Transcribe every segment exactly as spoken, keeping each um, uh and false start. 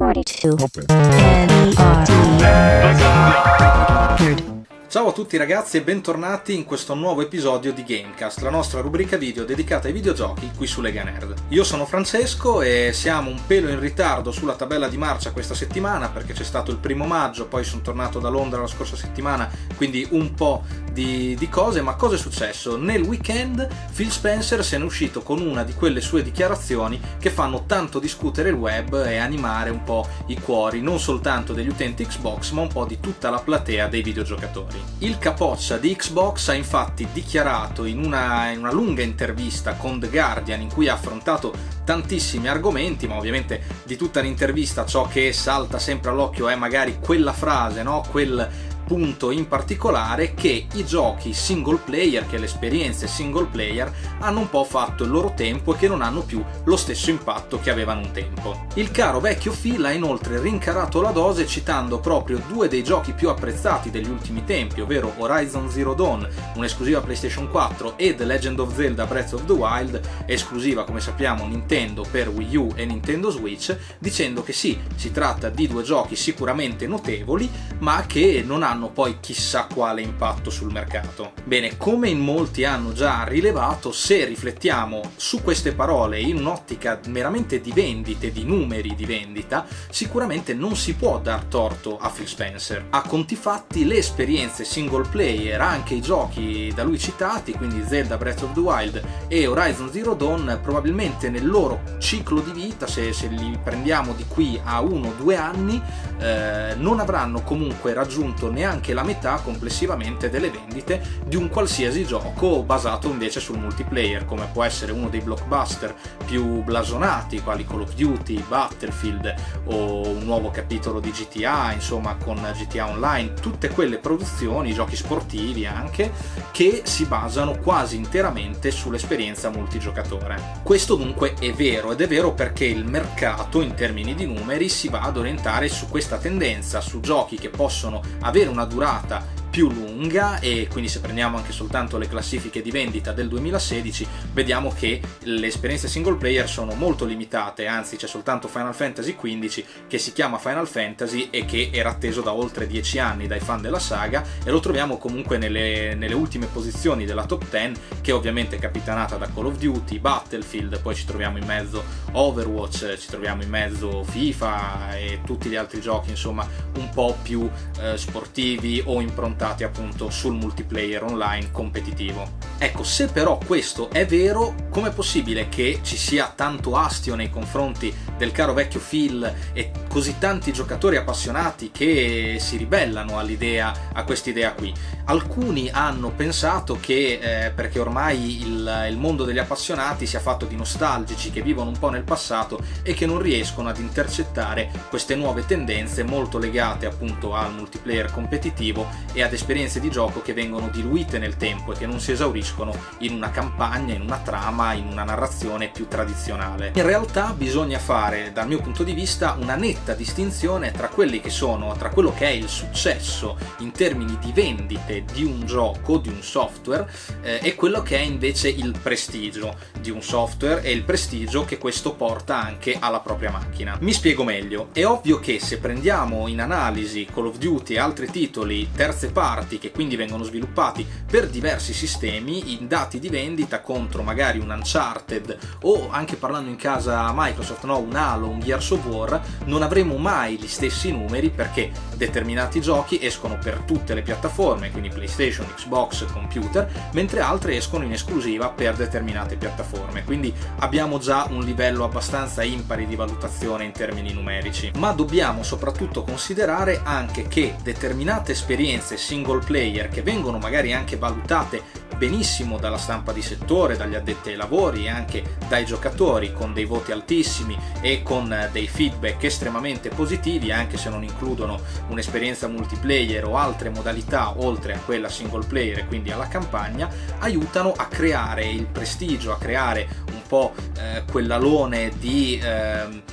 quarantadue. N R D. Ciao a tutti ragazzi e bentornati in questo nuovo episodio di Gamecast, la nostra rubrica video dedicata ai videogiochi qui su Lega Nerd. Io sono Francesco e siamo un pelo in ritardo sulla tabella di marcia questa settimana perché c'è stato il primo maggio, poi sono tornato da Londra la scorsa settimana, quindi un po' di, di cose. Ma cosa è successo? Nel weekend Phil Spencer se n'è uscito con una di quelle sue dichiarazioni che fanno tanto discutere il web e animare un po' i cuori non soltanto degli utenti Xbox ma un po' di tutta la platea dei videogiocatori. Il capoccia di Xbox ha infatti dichiarato in una, in una lunga intervista con The Guardian in cui ha affrontato tantissimi argomenti, ma ovviamente di tutta l'intervista ciò che salta sempre all'occhio è magari quella frase, no? Quel punto in particolare, che i giochi single player, che le esperienze single player hanno un po' fatto il loro tempo e che non hanno più lo stesso impatto che avevano un tempo. Il caro vecchio Phil ha inoltre rincarato la dose citando proprio due dei giochi più apprezzati degli ultimi tempi, ovvero Horizon Zero Dawn, un'esclusiva PlayStation quattro, e The Legend of Zelda Breath of the Wild, esclusiva come sappiamo Nintendo per Wii U e Nintendo Switch, dicendo che sì, si tratta di due giochi sicuramente notevoli ma che non hanno poi chissà quale impatto sul mercato. Bene, come in molti hanno già rilevato, se riflettiamo su queste parole in un'ottica meramente di vendite, di numeri di vendita, sicuramente non si può dar torto a Phil Spencer. A conti fatti le esperienze single player, anche i giochi da lui citati, quindi Zelda Breath of the Wild e Horizon Zero Dawn, probabilmente nel loro ciclo di vita, se, se li prendiamo di qui a uno o due anni, eh, non avranno comunque raggiunto neanche anche la metà complessivamente delle vendite di un qualsiasi gioco basato invece sul multiplayer, come può essere uno dei blockbuster più blasonati quali Call of Duty, Battlefield o un nuovo capitolo di G T A, insomma con G T A Online, tutte quelle produzioni, giochi sportivi anche, che si basano quasi interamente sull'esperienza multigiocatore. Questo dunque è vero, ed è vero perché il mercato in termini di numeri si va ad orientare su questa tendenza, su giochi che possono avere una durata più lunga, e quindi se prendiamo anche soltanto le classifiche di vendita del duemilasedici vediamo che le esperienze single player sono molto limitate, anzi c'è soltanto Final Fantasy quindici che si chiama Final Fantasy e che era atteso da oltre dieci anni dai fan della saga, e lo troviamo comunque nelle, nelle ultime posizioni della top dieci, che ovviamente è capitanata da Call of Duty, Battlefield, poi ci troviamo in mezzo Overwatch, ci troviamo in mezzo FIFA e tutti gli altri giochi insomma un po' più eh, sportivi o improntati appunto sul multiplayer online competitivo. Ecco, se però questo è vero, com'è possibile che ci sia tanto astio nei confronti del caro vecchio Phil e così tanti giocatori appassionati che si ribellano all'idea, a quest'idea qui? Alcuni hanno pensato che eh, perché ormai il, il mondo degli appassionati sia fatto di nostalgici che vivono un po' nel passato e che non riescono ad intercettare queste nuove tendenze molto legate appunto al multiplayer competitivo e ad esperienze di gioco che vengono diluite nel tempo e che non si esauriscono in una campagna, in una trama, in una narrazione più tradizionale. In realtà bisogna fare, dal mio punto di vista, una netta distinzione tra quelli che sono, tra quello che è il successo in termini di vendite di un gioco, di un software, eh, e quello che è invece il prestigio di un software e il prestigio che questo porta anche alla propria macchina. Mi spiego meglio. È ovvio che se prendiamo in analisi Call of Duty e altri titoli terze parti che quindi vengono sviluppati per diversi sistemi, in dati di vendita contro magari un Uncharted o, anche parlando in casa Microsoft, no, un Halo, un Gears of War, non avremo mai gli stessi numeri perché determinati giochi escono per tutte le piattaforme, quindi PlayStation, Xbox, computer, mentre altri escono in esclusiva per determinate piattaforme, quindi abbiamo già un livello abbastanza impari di valutazione in termini numerici. Ma dobbiamo soprattutto considerare anche che determinate esperienze single player, che vengono magari anche valutate benissimo dalla stampa di settore, dagli addetti ai lavori e anche dai giocatori, con dei voti altissimi e con dei feedback estremamente positivi, anche se non includono un'esperienza multiplayer o altre modalità oltre a quella single player e quindi alla campagna, aiutano a creare il prestigio, a creare un po' eh, quell'alone di eh,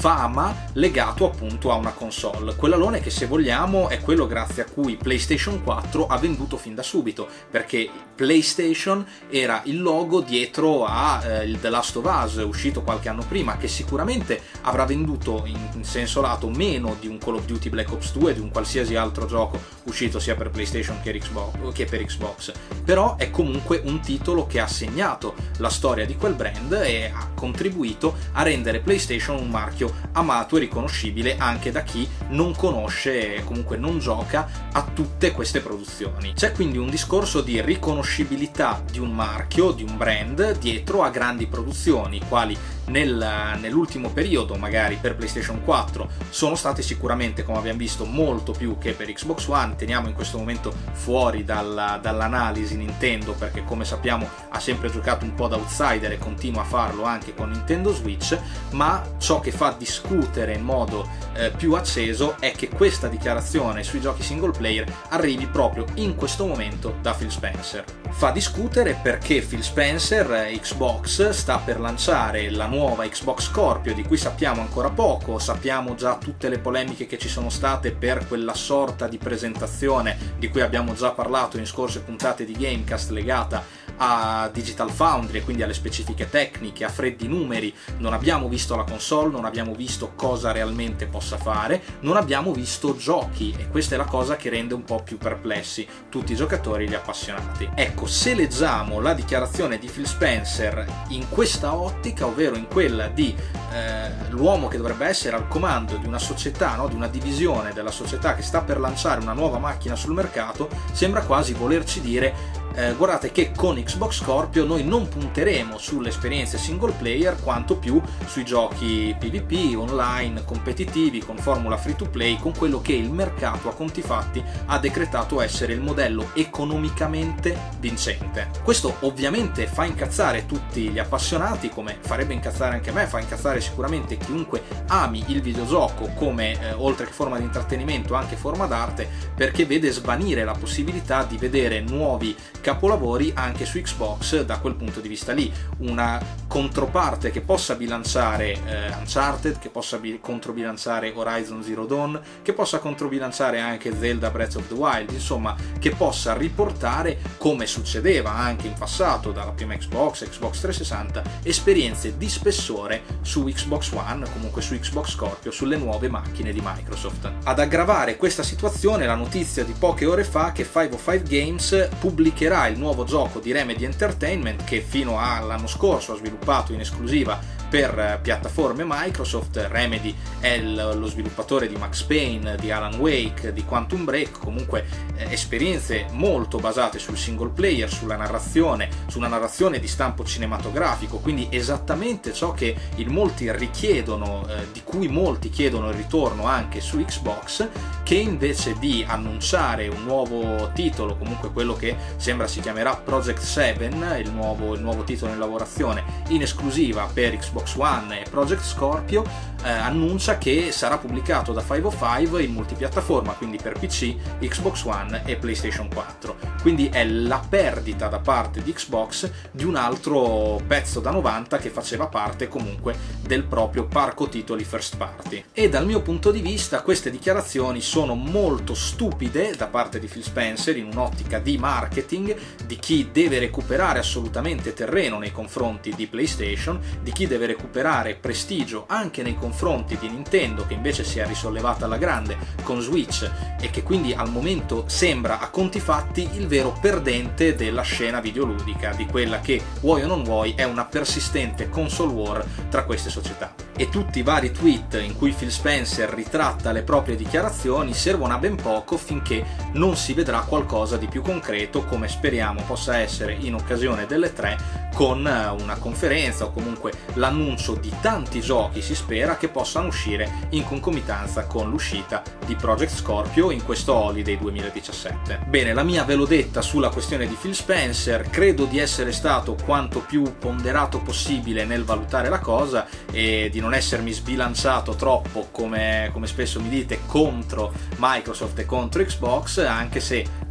fama legato appunto a una console, quell'alone che se vogliamo è quello grazie a cui PlayStation quattro ha venduto fin da subito, perché PlayStation era il logo dietro a eh, il The Last of Us, uscito qualche anno prima, che sicuramente avrà venduto in, in senso lato meno di un Call of Duty Black Ops due, di un qualsiasi altro gioco uscito sia per PlayStation che, Xbox, che per Xbox, però è comunque un titolo che ha segnato la storia di quel brand e ha contribuito a rendere PlayStation un marchio amato e riconoscibile anche da chi non conosce, comunque non gioca a tutte queste produzioni. C'è quindi un discorso di riconoscibilità di un marchio, di un brand dietro a grandi produzioni, quali nel, nell'ultimo periodo magari per PlayStation quattro sono state sicuramente, come abbiamo visto, molto più che per Xbox One. Teniamo in questo momento fuori dalla, dall'analisi Nintendo, perché come sappiamo ha sempre giocato un po' da outsider e continua a farlo anche con Nintendo Switch, ma ciò che fa discutere in modo eh, più acceso è che questa dichiarazione sui giochi single player arrivi proprio in questo momento da Phil Spencer. Fa discutere perché Phil Spencer, Xbox, sta per lanciare la nuova Xbox Scorpio, di cui sappiamo ancora poco. Sappiamo già tutte le polemiche che ci sono state per quella sorta di presentazione di cui abbiamo già parlato in scorse puntate di Gamecast, legata a Digital Foundry e quindi alle specifiche tecniche, a freddi numeri. Non abbiamo visto la console, non abbiamo visto cosa realmente possa fare, non abbiamo visto giochi, e questa è la cosa che rende un po' più perplessi tutti i giocatori e gli appassionati. Ecco, se leggiamo la dichiarazione di Phil Spencer in questa ottica, ovvero in quella di eh, l'uomo che dovrebbe essere al comando di una società, no? di una divisione della società che sta per lanciare una nuova macchina sul mercato, sembra quasi volerci dire Eh, guardate che con Xbox Scorpio noi non punteremo sulle esperienze single player quanto più sui giochi PvP, online, competitivi, con formula free to play, con quello che il mercato a conti fatti ha decretato essere il modello economicamente vincente. Questo ovviamente fa incazzare tutti gli appassionati, come farebbe incazzare anche me, fa incazzare sicuramente chiunque ami il videogioco come eh, oltre che forma di intrattenimento anche forma d'arte, perché vede svanire la possibilità di vedere nuovi capolavori anche su Xbox da quel punto di vista lì, una controparte che possa bilanciare eh, Uncharted, che possa bi- controbilanciare Horizon Zero Dawn, che possa controbilanciare anche Zelda Breath of the Wild, insomma che possa riportare, come succedeva anche in passato dalla prima Xbox, Xbox trecentosessanta, esperienze di spessore su Xbox One, comunque su Xbox Scorpio, sulle nuove macchine di Microsoft. Ad aggravare questa situazione la notizia di poche ore fa che fiveofive Games pubblicherà il nuovo gioco di Remedy Entertainment, che fino all'anno scorso ha sviluppato in esclusiva per piattaforme Microsoft. Remedy è lo sviluppatore di Max Payne, di Alan Wake, di Quantum Break, comunque eh, esperienze molto basate sul single player, sulla narrazione, su una narrazione di stampo cinematografico, quindi esattamente ciò che in molti richiedono, eh, di cui molti chiedono il ritorno anche su Xbox, che invece di annunciare un nuovo titolo, comunque quello che sembra si chiamerà Project Seven, il nuovo, il nuovo titolo in lavorazione in esclusiva per Xbox One e Project Scorpio, eh, annuncia che sarà pubblicato da fiveofive in multipiattaforma, quindi per P C, Xbox One e PlayStation quattro. Quindi è la perdita da parte di Xbox di un altro pezzo da novanta che faceva parte comunque del proprio parco titoli first party. E dal mio punto di vista queste dichiarazioni sono molto stupide da parte di Phil Spencer, in un'ottica di marketing, di chi deve recuperare assolutamente terreno nei confronti di PlayStation, di chi deve recuperare prestigio anche nei confronti di Nintendo, che invece si è risollevata alla grande con Switch e che quindi al momento sembra a conti fatti il vero perdente della scena videoludica, di quella che, vuoi o non vuoi, è una persistente console war tra queste società. E tutti i vari tweet in cui Phil Spencer ritratta le proprie dichiarazioni servono a ben poco finché non si vedrà qualcosa di più concreto, come speriamo possa essere in occasione delle tre, con una conferenza o comunque l'annuncio di tanti giochi, si spera, che possano uscire in concomitanza con l'uscita di Project Scorpio in questo Holiday duemiladiciassette. Bene, la mia ve l'ho detta sulla questione di Phil Spencer, credo di essere stato quanto più ponderato possibile nel valutare la cosa e di non essermi sbilanciato troppo, come, come spesso mi dite, contro Microsoft e contro Xbox, anche se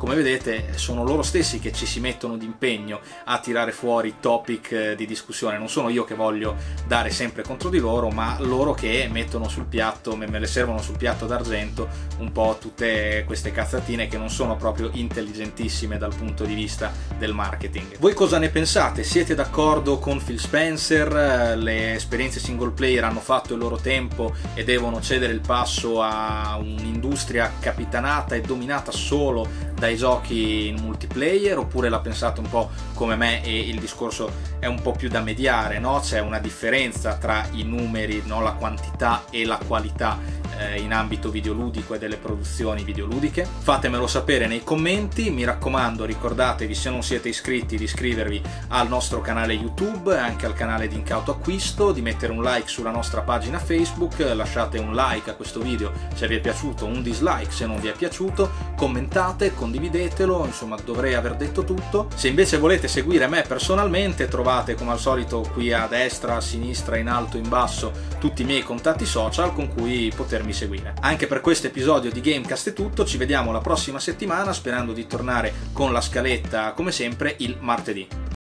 come vedete sono loro stessi che ci si mettono d'impegno a tirare fuori topic di discussione. Non sono io che voglio dare sempre contro di loro, ma loro che mettono sul piatto, me le servono sul piatto d'argento un po' tutte queste cazzatine che non sono proprio intelligentissime dal punto di vista del marketing. Voi cosa ne pensate? Siete d'accordo con Phil Spencer? Le esperienze single player hanno fatto il loro tempo e devono cedere il passo a un'industria capitanata e dominata solo dai giochi in multiplayer, oppure la pensate un po' come me e il discorso è un po' più da mediare, no? C'è una differenza tra i numeri, no? La quantità e la qualità eh, in ambito videoludico e delle produzioni videoludiche. Fatemelo sapere nei commenti, mi raccomando ricordatevi, se non siete iscritti, di iscrivervi al nostro canale YouTube, anche al canale di Incauto Acquisto, di mettere un like sulla nostra pagina Facebook, lasciate un like a questo video se vi è piaciuto, un dislike se non vi è piaciuto, commentate, condividetelo, insomma dovrei aver detto tutto. Se invece volete seguire me personalmente, trovate come al solito qui a destra, a sinistra, in alto, in basso tutti i miei contatti social con cui potermi seguire. Anche per questo episodio di Gamecast è tutto, ci vediamo la prossima settimana sperando di tornare con la scaletta come sempre il martedì.